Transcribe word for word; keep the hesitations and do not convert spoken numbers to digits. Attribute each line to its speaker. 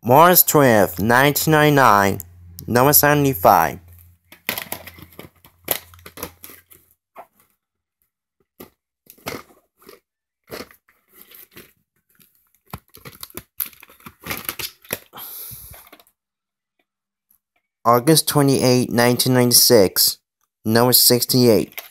Speaker 1: March twelfth, nineteen ninety-nine, number seventy-five. August twenty-eighth, nineteen ninety-six, number sixty-eight.